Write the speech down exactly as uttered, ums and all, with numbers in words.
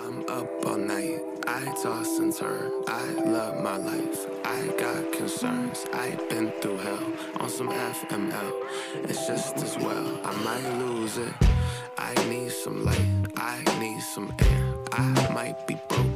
I'm up all night, I toss and turn, I love my life, I got concerns, I've been through hell, on some F M L, it's just as well, I might lose it, I need some light, I need some air, I might be broke,